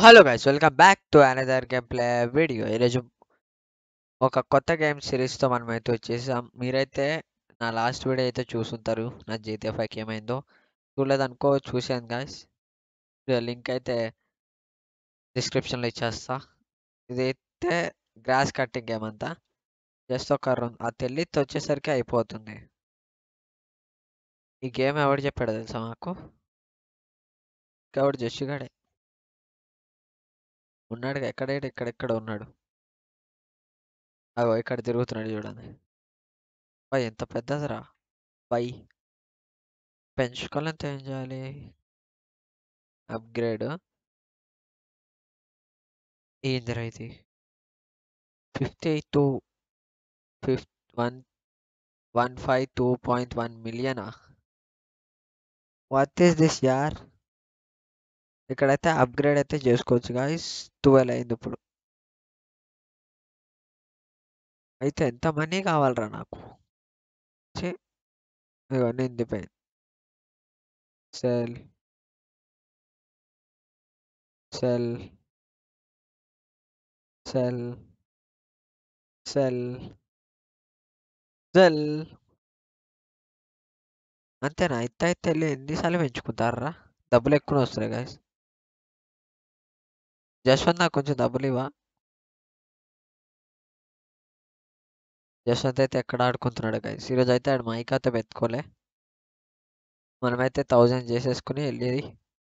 Hello guys, welcome back to another game play video. ఈరోజు ఒక కొత్త గేమ్ సిరీస్తో మనమైతే వచ్చేసాం. మీరైతే నా లాస్ట్ వీడియో అయితే చూసుంటారు, నా GTA 5 ఏమైందో. చూడలేదనుకో, చూసాను గైస్. లింక్ అయితే డిస్క్రిప్షన్లో ఇచ్చేస్తా. ఇదైతే గ్రాస్ కట్టింగ్ గేమ్ అంతా. జస్ట్ ఒక ఆ తెల్లితో వచ్చేసరికి అయిపోతుంది. ఈ గేమ్ ఎవడు చెప్పాడో తెలుసా మాకు? ఎవడు జస్టిగాడే ఉన్నాడుగా, ఎక్కడెక్కడ ఉన్నాడు. అగో ఇక్కడ తిరుగుతున్నాడు చూడండి. బై ఎంత పెద్దదిరా బై. పెంచుకోవాలంటే ఏం చేయాలి? అప్గ్రేడ్ ఏందిరా ఇది? 52 152.1 మిలియనా? వాట్ ఈస్ దిస్ యార్? ఇక్కడైతే అప్గ్రేడ్ అయితే చేసుకోవచ్చు గాయస్. 12 అయింది ఇప్పుడు. అయితే ఎంత మనీ కావాలరా నాకు? ఇగో నిండిపోయింది. Sell sell sell sell sell. అంతేనా? అయితే ఎన్నిసార్లు పెంచుకుంటారా? డబ్బులు ఎక్కువ వస్తున్నాయి గాయస్. జశ్వంత్ నాకు కొంచెం డబ్బులు ఇవ్వా. జశ్వంత్ అయితే ఎక్కడ ఆడుకుంటున్నాడు గాయస్. ఈరోజు అయితే ఆడు మైక్ అయితే పెట్టుకోలే. మనమైతే 1000 చేసేసుకుని వెళ్ళేది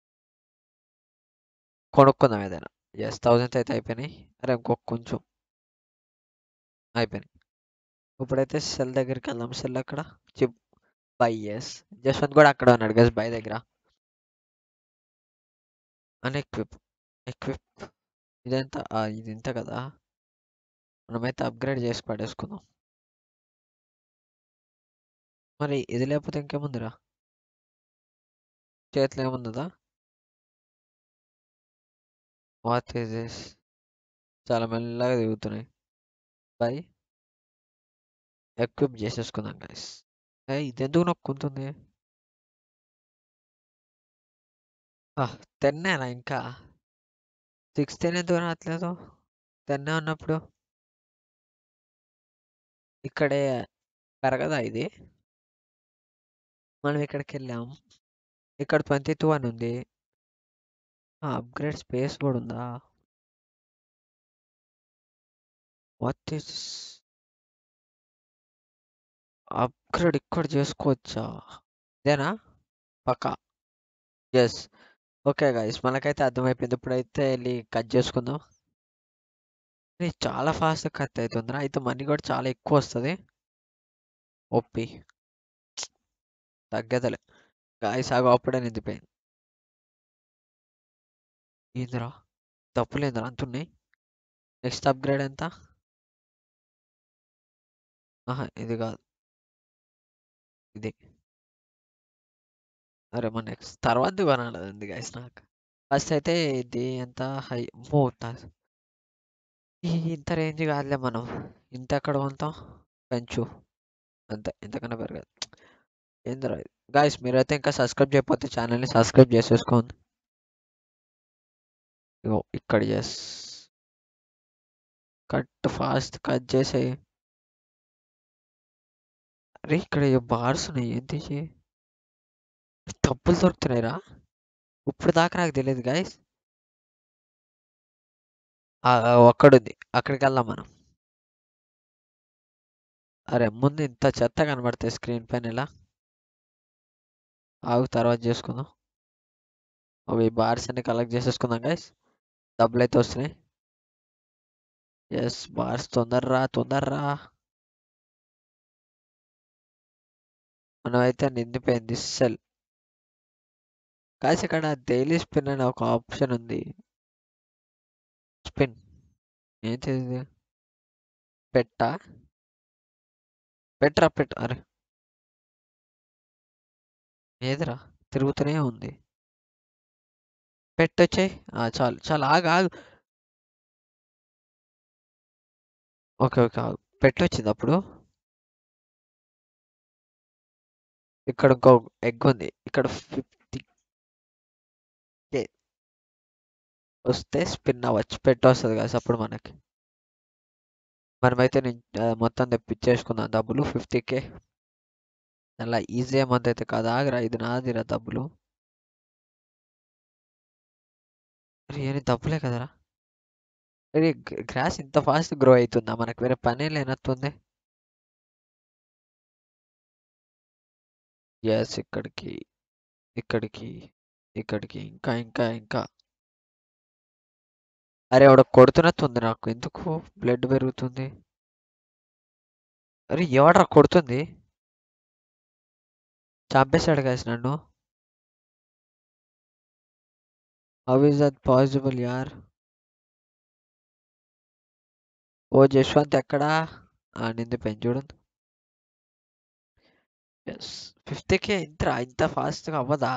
కొనుక్కుందాం ఏదైనా. 1000 అయితే అయిపోయినాయి. అరే ఇంకొక కొంచెం అయిపోయినాయి. ఇప్పుడైతే సెల్ దగ్గరికి వెళ్దాం. సెల్ అక్కడ చిప్ బై. జశ్వంత్ కూడా అక్కడ ఉన్నాడు గస్ బై దగ్గర. అని ఎక్విప్ ఇదెంత? ఇది ఇంత కదా. మనమైతే అప్గ్రేడ్ చేసి పడేసుకుందాం. మరి ఇది లేకపోతే ఇంకేముందిరా చేతిలో? ఏముందా? What is this? చాలా మెల్లగా దిగుతున్నాయి. బై ఎక్విప్ చేసేసుకుందాం గైస్. ఇది ఎందుకు నొక్కుంటుంది? 10 ఇంకా 16 ఎందుకు రావట్లేదు? 10 ఉన్నప్పుడు ఇక్కడే పెరగదా ఇది? మనం ఇక్కడికి వెళ్ళాం. ఇక్కడ 22 అని ఉంది. అప్గ్రేడ్ స్పేస్ కూడా ఉందా? వాట్ ఈస్ అప్గ్రేడ్ ఇక్కడ చేసుకోవచ్చా? ఇదేనా? పక్కా. ఎస్. ఓకే గైస్, మనకైతే అర్థమైపోయింది. ఇప్పుడైతే వెళ్ళి కట్ చేసుకుందాం. ఇది చాలా ఫాస్ట్ కట్ అవుతుందిరా. అయితే మనీ కూడా చాలా ఎక్కువ వస్తుంది. ఒప్పి తగ్గదలే గాయస్. ఆగో అప్పుడే నిండిపోయింది. ఏందిరా తప్పులేదురా అంతున్నాయి. నెక్స్ట్ అప్గ్రేడ్ ఎంత? ఇది కాదు, ఇది. అరే మన నెక్స్ట్ తర్వాత కొనాలి గైస్. నాకు ఫస్ట్ అయితే ఇది ఎంత హై ఇంత రేంజ్ కాదులే. మనం ఇంత ఎక్కడ కొంటాం? పెంచు అంతే, ఇంతకన్నా పెరగదు. ఏందిరా గాయస్, మీరైతే ఇంకా సబ్స్క్రైబ్ చేయకపోతే ఛానల్ని సబ్స్క్రైబ్ చేసేసుకోండి. ఇగో ఇక్కడ కట్ ఫాస్ట్ కట్ చేసే. అరే ఇక్కడ బార్స్ ఉన్నాయి. ఏంటి తప్పులు దొరుకుతున్నాయిరా? ఇప్పుడు దాకా నాకు తెలియదు గాయస్. ఒక్కడుంది, అక్కడికి వెళ్దాం మనం. అరే ముందు ఇంత చెత్త కనబడతాయి స్క్రీన్ పైన ఇలా. ఆగు తర్వాత చేసుకుందాం. అవి బార్స్ అన్ని కలెక్ట్ చేసేసుకుందాం గైస్. డబ్బులు అయితే వస్తున్నాయి. బార్స్ తొందర్రా. మనం అయితే నిండిపోయింది సెల్. కాసి ఇక్కడ డైలీ స్పిన్ అనే ఒక ఆప్షన్ ఉంది. స్పిన్ ఏంటిది? పెట్టా పెట్టు. అరే ఏదిరా తిరుగుతూనే ఉంది. పెట్టొచ్చే. చాలు చాలు, ఆగు. ఓకే ఆగు. పెట్టొచ్చింది అప్పుడు. ఇక్కడ ఇంకో ఎగ్ ఉంది. ఇక్కడ 50 వస్తే స్పిన్ అవ్వచ్చు, పెట్టొస్తుంది కదా అప్పుడు మనకి. మనమైతే మొత్తం తెప్పించేసుకుందాం డబ్బులు 50K. అలా ఈజీ అమౌంట్ అయితే కాదు, ఆగరా ఇది నాదిరా డబ్బులు. అరే ఏని డబ్బులే కదరా. అరే గ్రాస్ ఇంత ఫాస్ట్ గ్రో అవుతుందా, మనకు వేరే పనే లేనట్టుంది. ఎస్, ఇక్కడికి ఇక్కడికి ఇక్కడికి ఇంకా ఇంకా ఇంకా. అరే ఆవిడ కొడుతున్నట్టుంది నాకు, ఎందుకు బ్లడ్ పెరుగుతుంది. అరే ఎవడ్రా కొడుతుంది. చంపేశాడు గాయస్ నన్ను. హౌ ఇస్ దట్ పాసిబుల్ యార్. ఓ జశ్వంత్ ఎక్కడా. నింది పెంచుడు. ఎస్. 50K ఇంత ఫాస్ట్గా అవ్వదా.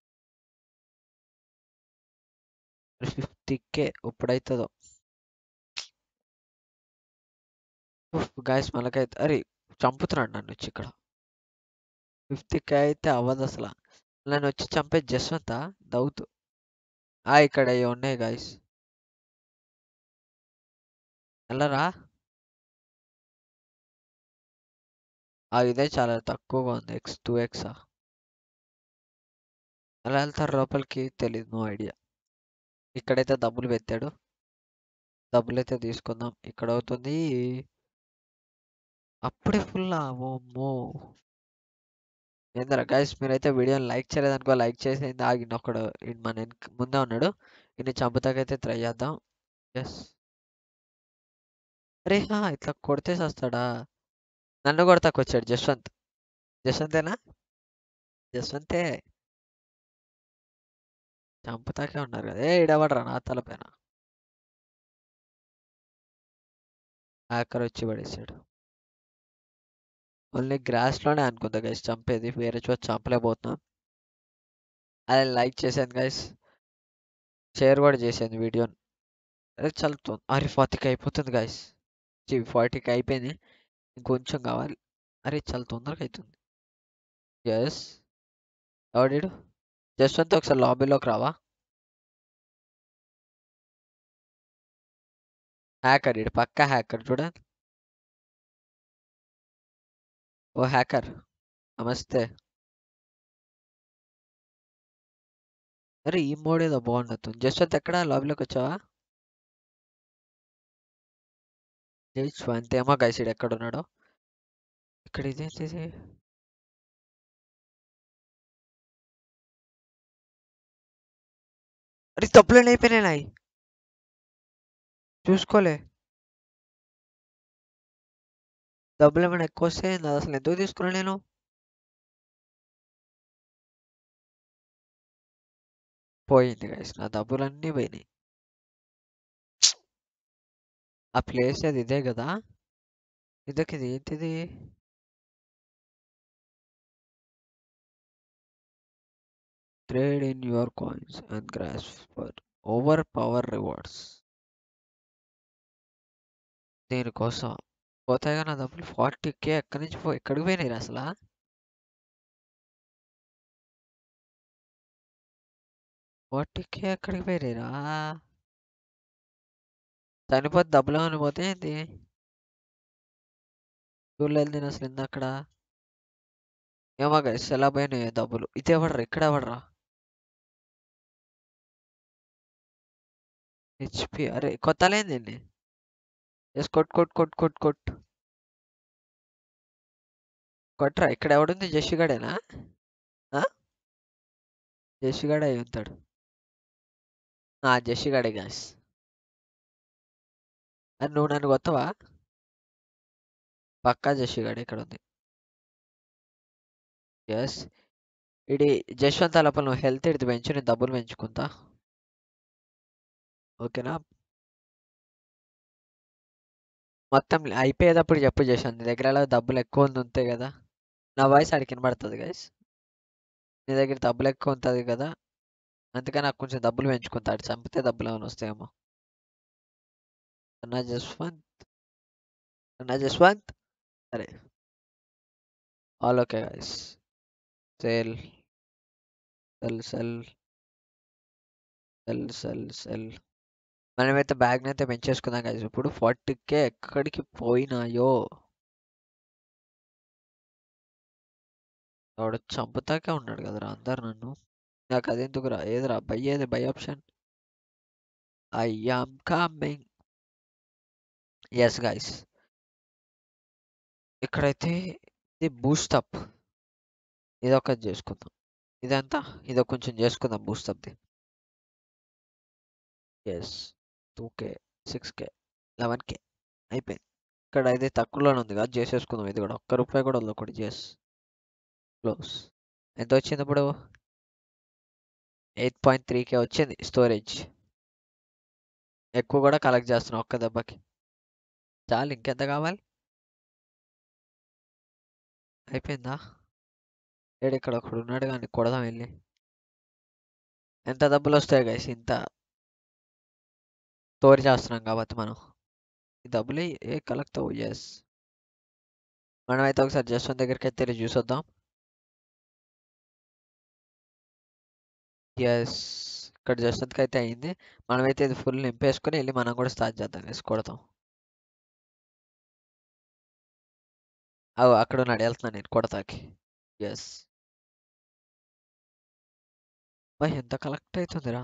50K ఇప్పుడైతుందో. గాయస్ మనకైతే అరే చంపుతున్నాడు నన్ను వచ్చి ఇక్కడ. 50K అయితే అవ్వదు అసలు. నన్ను వచ్చి చంపే జశ్వంత దౌత్. ఇక్కడ ఇవి ఉన్నాయి గాయస్. వెళ్ళరా. ఇదే చాలా తక్కువగా ఉంది, X2X. ఎలా వెళ్తారు లోపలికి తెలీదు, నో ఐడియా. ఇక్కడైతే డబ్బులు పెట్టాడు, డబ్బులు అయితే తీసుకుందాం. ఇక్కడ అవుతుంది అప్పుడే ఫుల్. ఓమ్మో. ఏందరా గైస్, మీరైతే వీడియోని లైక్ చేయలేదనుకో, లైక్ చేసేది. ఆగిన ఒకడు మన ముందే ఉన్నాడు, ఇన్ని చంపుతాకైతే ట్రై చేద్దాం. ఎస్. అరే ఇట్లా కొడితే వస్తాడా. నన్ను కొడతాకొచ్చాడు జశ్వంత్. జశ్వంతేనా. జశ్వంతే. చంపుతాకే ఉన్నారు కదా. ఇడవడరా నా తలపైన. హ్యాకర్ వచ్చి పడేసాడు. ఓన్లీ గ్రాస్ లోనే అనుకుందా గైస్ చంపేది, వేరే చోట చంపలేకపోతున్నాం. అదే లైక్ చేశాను గైస్, షేర్ కూడా చేశాను వీడియోని. అరే చల్లుతుంది. అరే 40K అయిపోతుంది గైస్. 40K అయిపోయింది, ఇంకొంచెం కావాలి. అరే చాలా తొందరగా అవుతుంది. ఎస్. ఎవడీడు. జస్ట్ ఒకసారి లాబీలోకి రావా. హ్యాకర్ ఇడు పక్కా హ్యాకర్ చూడండి. ఓ హ్యాకర్, నమస్తే. అరే ఈ మోడ్ ఏదో బాగుండదు. జస్ట్ ఎక్కడ లాబీలోకి వచ్చావా. అంతేమో గైస్ ఇడు ఎక్కడ ఉన్నాడో. ఇక్కడ ఇదేంటిది. అరే తప్పులేని అయిపోయినాయి, చూసుకోలే. డబ్బులు ఏమైనా ఎక్కువ వస్తే నాది అసలు ఎందుకు తీసుకున్నా నేను. పోయింది గైస్, నా డబ్బులన్నీ పోయినాయి. ఆ ప్లేస్ అది ఇదే కదా. ఇది ఏంటిది. Trade in your coins and grass for over power rewards. దీనికోసం పోతాయిగా నా డబ్బులు. 40K ఎక్కడి నుంచి ఎక్కడికి పోయినాయి అసలు. 40K ఎక్కడికి పోయినాయిరా. చనిపోతే డబ్బులు ఏమైనా పోతే ఏంటి. చూడలేదు నేను అసలు అక్కడ. ఏమో గైస్ ఎలా పోయినాయి డబ్బులు. ఇదే పడరా, ఇక్కడ పడరా. HP అరే కొత్త లేదండి. ఎస్ కొట్ కొట్ కొట్ కొట్ కొట్ కొట్రా. ఇక్కడ ఎవడుంది, జషిగాడేనా. జషిగాడే అయి ఉంటాడు. జషిగాడే గాయస్. అది నువ్వు నన్ను కొత్తవా. పక్కా జషిగాడే ఇక్కడ ఉంది. ఎస్. ఇది జశ్వంత్ లోపల నువ్వు హెల్త్ ఇడిది పెంచు, నేను డబ్బులు పెంచుకుంటా. ఓకేనా. మొత్తం అయిపోయేటప్పుడు చెప్పు జశ్వంత్, నీ దగ్గర ఎలా డబ్బులు ఎక్కువ ఉంది ఉంటాయి కదా. నా వాయిస్ ఆడికి వినబడుతుంది గైస్. నీ దగ్గర డబ్బులు ఎక్కువ ఉంటుంది కదా, అందుకని నాకు కొంచెం డబ్బులు పెంచుకుంటాడు. చంపితే డబ్బులు ఏమైనా వస్తాయేమో. అన్నా జశ్వంత్, అన్నా జశ్వంత్. సరే. All okay guys. Sale. Sell sell sell sell sell. మనమైతే బ్యాగ్‌నైతే పెంచేసుకుందాం గైస్. ఇప్పుడు 40K ఎక్కడికి పోయినాయో! వాడు చంపుతాకే ఉన్నాడు కదరా అందరు నన్ను. నాకదెందుకురా? ఏదిరా బై ఏది buy option? I am coming. Yes guys. ఇక్కడైతే ఇది బూస్ట్ అప్. ఇదొకటి చేసుకుందాం. ఇదంతా ఇదో కొంచెం చేసుకుందాం Boost అప్‌ది. Yes. 2K, 6K, 11K అయిపోయింది. ఇక్కడ ఇది తక్కువలోనే ఉంది కదా! చేసేసుకుందాం ఇది కూడా. ఒక్క రూపాయి కూడా వదలకూడదు. యెస్. క్లోజ్. ఎంతొచ్చిందిప్పుడు? 8.3K వచ్చింది స్టోరేజ్. ఎక్కువ కూడా కలెక్ట్ చేస్తున్నా ఒక్క దెబ్బకి. చాలు ఇంకెంత కావాలి? అయిపోయిందా? ఇక్కడ ఒకడున్నాడు గాని కొడదాం వెళ్ళి. ఎంత డబ్బులొస్తాయి గైస్ ఇంత స్టోర్ చేస్తున్నాం కాబట్టి మనం. ఈ డబ్బులు కలెక్ట్ అవ్వు. యెస్. మనమైతే ఒకసారి జస్వంత్ దగ్గరికైతే వెళ్ళి చూసొద్దాం. యెస్. ఇక్కడ జస్వంత్‌కి అయితే అయింది. మనమైతే ఇది ఫుల్ నింపేసుకొని వెళ్ళి మనం కూడా స్టార్ట్ చేద్దాం గైస్ కొడతాం. అక్కడున్నాడు వెళ్తున్నా నేను కొడతాకి. యెస్. అబ్బా! ఎంత కలెక్ట్ అయితుందిరా!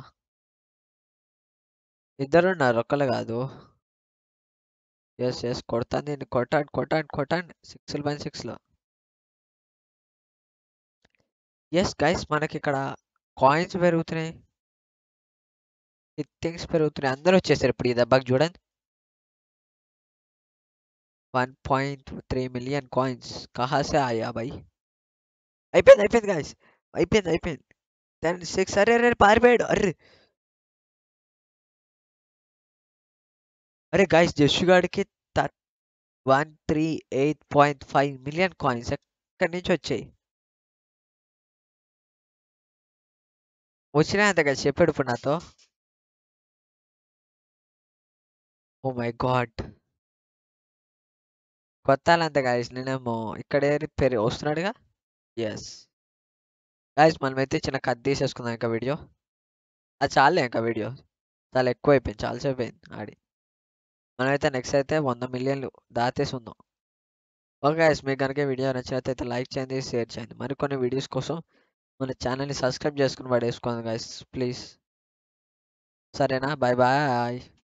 ఇద్దరున్నారు ఒక్కళ్ళు కాదు. యెస్. కొడతాను దీన్ని కొట్టండి. 6ల పైన 6లు. యెస్ గైస్ మనకిక్కడ కాయిన్స్ పెరుగుతున్నాయి. థింగ్స్ పెరుగుతున్నాయి. అందరూ వచ్చేసారు ఇప్పుడు ఈ దెబ్బకి చూడండి. 1.3 మిలియన్ కాయిన్స్ కహా సే ఆయా భాయ్? అయిపోయింది గైస్. అయిపోయింది. 10, 6 అరే పారిపోయాడు. అర్రే! అరే గైస్ జష్ గాడికి 138.5 మిలియన్ కాయిన్స్ ఎక్కడి నుంచి వచ్చాయి? వచ్చినాయి అంత గైస్ చెప్పాడు ఇప్పుడు నాతో. Oh my god. కొత్తాలంతే గైస్ నేనేమో ఇక్కడే వస్తున్నాడుగా. యెస్. గైస్ మనమైతే చిన్న కట్ తీసేసుకుందాం ఇంకా వీడియో. అది చాలులే ఇంకా వీడియో. చాలా ఎక్కువైపోయింది. చాలా సేపు అయింది ఆడి. మనమైతే నెక్స్ట్ అయితే 100 మిలియన్లు దాటేసి ఉందాం. ఓకే గైస్ మీకు కనుక ఈ వీడియో నచ్చినట్లయితే లైక్ చేయండి, షేర్ చేయండి. మరికొన్ని వీడియోస్ కోసం మన ఛానల్‌ని సబ్స్క్రైబ్ చేసుకొని పడేసుకోండి గైస్ ప్లీజ్. సరేనా? Bye bye.